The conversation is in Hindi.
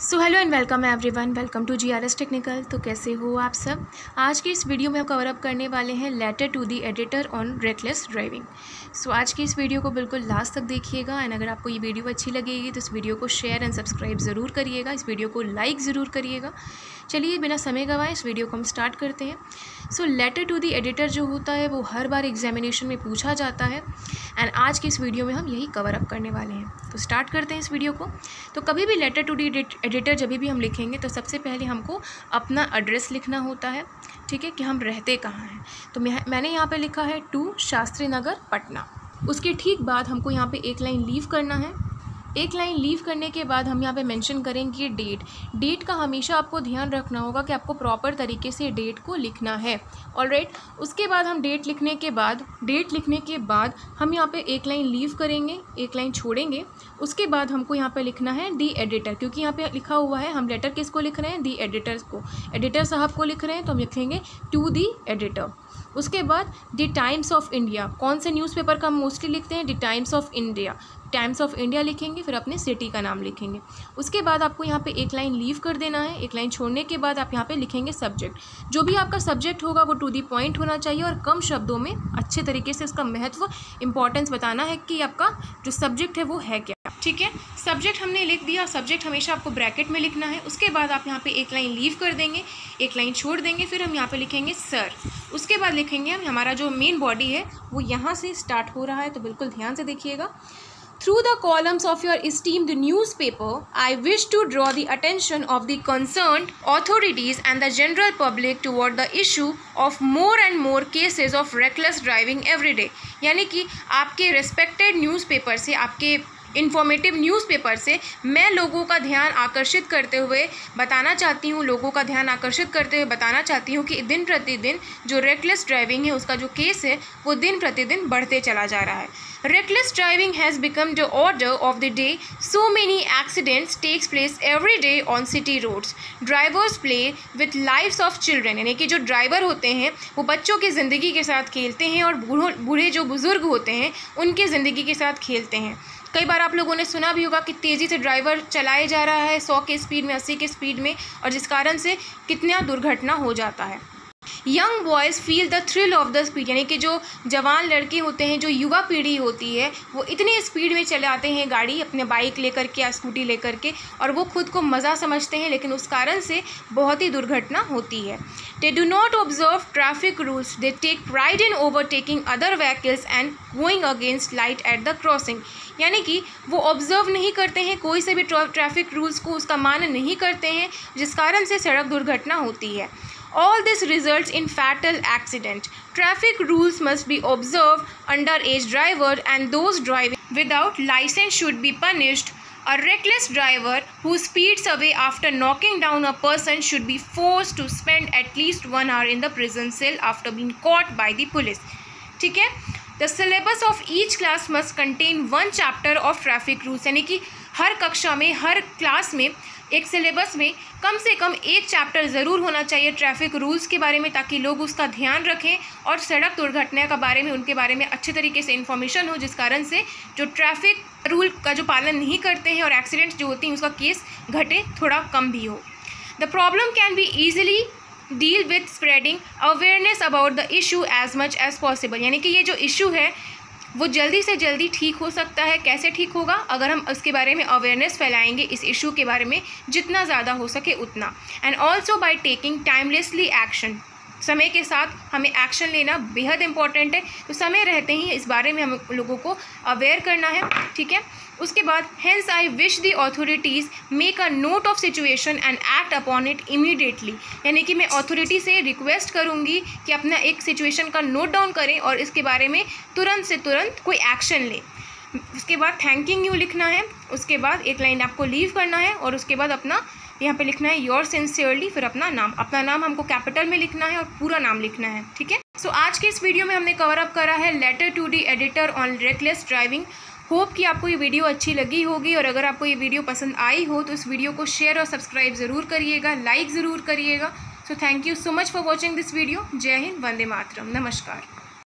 So hello and welcome everyone, welcome to GRS technical. तो कैसे हो आप सब। आज की इस वीडियो में हम कवर अप करने वाले हैं letter to the editor on reckless driving. So आज की इस वीडियो को बिल्कुल लास्ट तक देखिएगा एंड अगर आपको ये वीडियो अच्छी लगेगी तो इस वीडियो को शेयर एंड सब्सक्राइब ज़रूर करिएगा, इस वीडियो को लाइक ज़रूर करिएगा। चलिए बिना समय गंवाए इस वीडियो को हम स्टार्ट करते हैं। So letter to the editor जो होता है वो हर बार एग्जामिनेशन में पूछा जाता है एंड आज की इस वीडियो में हम यही कवर अप करने वाले हैं। तो स्टार्ट करते हैं इस वीडियो को। तो कभी भी लेटर टू द एडिटर जब भी हम लिखेंगे तो सबसे पहले हमको अपना एड्रेस लिखना होता है, ठीक है, कि हम रहते कहाँ हैं। तो मैंने यहाँ पे लिखा है 2 शास्त्री नगर पटना। उसके ठीक बाद हमको यहाँ पे एक लाइन लीव करना है। एक लाइन लीव करने के बाद हम यहाँ पे मेंशन करेंगे डेट का हमेशा आपको ध्यान रखना होगा कि आपको प्रॉपर तरीके से डेट को लिखना है। ऑलराइट, उसके बाद हम डेट लिखने के बाद हम यहाँ पे एक लाइन लीव करेंगे, एक लाइन छोड़ेंगे। उसके बाद हमको यहाँ पे लिखना है दी एडिटर, क्योंकि यहाँ पे लिखा हुआ है हम लेटर किसको लिख रहे हैं, दी एडिटर को, एडिटर साहब को लिख रहे हैं, तो हम लिखेंगे टू दी एडिटर। उसके बाद द टाइम्स ऑफ इंडिया, कौन से न्यूज़पेपर का हम मोस्टली लिखते हैं, the Times of India, Times of India लिखेंगे, फिर अपने सिटी का नाम लिखेंगे। उसके बाद आपको यहाँ पे एक लाइन लीव कर देना है। एक लाइन छोड़ने के बाद आप यहाँ पे लिखेंगे सब्जेक्ट। जो भी आपका सब्जेक्ट होगा वो टू दी पॉइंट होना चाहिए और कम शब्दों में अच्छे तरीके से उसका महत्व, इंपॉर्टेंस बताना है कि आपका जो सब्जेक्ट है वो है क्या, ठीक है। सब्जेक्ट हमने लिख दिया, सब्जेक्ट हमेशा आपको ब्रैकेट में लिखना है। उसके बाद आप यहाँ पे एक लाइन लीव कर देंगे, एक लाइन छोड़ देंगे, फिर हम यहाँ पे लिखेंगे सर। उसके बाद लिखेंगे हम हमारा जो मेन बॉडी है वो यहाँ से स्टार्ट हो रहा है, तो बिल्कुल ध्यान से देखिएगा। Through the columns of your esteemed newspaper, I wish to draw the attention of the concerned authorities and the general public toward the issue of more and more cases of reckless driving every day। यानी कि आपके respected newspaper से, आपके इन्फॉर्मेटिव न्यूज़पेपर से मैं लोगों का ध्यान आकर्षित करते हुए बताना चाहती हूँ कि दिन प्रतिदिन जो रेकलेस ड्राइविंग है उसका जो केस है वो दिन प्रतिदिन बढ़ते चला जा रहा है। Reckless driving has become the order of the day. So many accidents takes place every day on city roads. Drivers play with lives of children, यानी कि जो ड्राइवर होते हैं वो बच्चों की ज़िंदगी के साथ खेलते हैं और बूढ़े जो बुज़ुर्ग होते हैं उनकी ज़िंदगी के साथ खेलते हैं। कई बार आप लोगों ने सुना भी होगा कि तेज़ी से ड्राइवर चलाए जा रहा है 100 के स्पीड में, 80 के स्पीड में, और जिस कारण से कितना दुर्घटना हो जाता है। Young boys feel the thrill of the speed, यानी कि जो जवान लड़के होते हैं, जो युवा पीढ़ी होती है, वो इतनी स्पीड में चलाते हैं गाड़ी, अपने बाइक लेकर के या स्कूटी लेकर के, और वो खुद को मज़ा समझते हैं, लेकिन उस कारण से बहुत ही दुर्घटना होती है। They do not observe traffic rules. They take pride in overtaking other vehicles and going against light at the crossing। यानी कि वो ऑब्जर्व नहीं करते हैं, कोई से भी ट्रैफिक रूल्स को उसका मान नहीं करते हैं, जिस कारण से सड़क दुर्घटना होती है। All this results in fatal accident. Traffic rules must be observed. Underage driver and those driving without license should be punished. A reckless driver who speeds away after knocking down a person should be forced to spend at least 1 hour in the prison cell after being caught by the police। ठीक है। The syllabus of each class must contain 1 chapter of traffic rules। यानी कि हर कक्षा में, हर क्लास में, एक सिलेबस में कम से कम एक चैप्टर ज़रूर होना चाहिए ट्रैफिक रूल्स के बारे में, ताकि लोग उसका ध्यान रखें और सड़क दुर्घटना का बारे में, उनके बारे में अच्छे तरीके से इन्फॉर्मेशन हो, जिस कारण से जो ट्रैफिक रूल का जो पालन नहीं करते हैं और एक्सीडेंट्स जो होती हैं उसका केस घटे, थोड़ा कम भी हो। The problem can be easily deal with spreading awareness about the issue as much as possible. यानी कि ये जो इशू है वो जल्दी से जल्दी ठीक हो सकता है। कैसे ठीक होगा? अगर हम उसके बारे में अवेयरनेस फैलाएंगे, इस इशू के बारे में जितना ज़्यादा हो सके उतना। And also by taking timelessly action, समय के साथ हमें एक्शन लेना बेहद इंपॉर्टेंट है। तो समय रहते ही इस बारे में हम लोगों को अवेयर करना है, ठीक है। उसके बाद hence I wish the authorities make a note of situation and act upon it immediately. यानी कि मैं अथॉरिटी से रिक्वेस्ट करूँगी कि अपना एक सिचुएशन का नोट डाउन करें और इसके बारे में तुरंत से तुरंत कोई एक्शन लें। उसके बाद थैंकिंग यू लिखना है। उसके बाद एक लाइन आपको लीव करना है और उसके बाद अपना यहाँ पे लिखना है योर सिंसियरली, फिर अपना नाम हमको कैपिटल में लिखना है और पूरा नाम लिखना है, ठीक है। सो आज के इस वीडियो में हमने कवर अप करा है letter to the editor on reckless driving. Hope कि आपको ये वीडियो अच्छी लगी होगी, और अगर आपको ये वीडियो पसंद आई हो तो इस वीडियो को शेयर और सब्सक्राइब ज़रूर करिएगा, लाइक ज़रूर करिएगा। So thank you so much for watching this video. जय हिंद, वंदे मातरम, नमस्कार।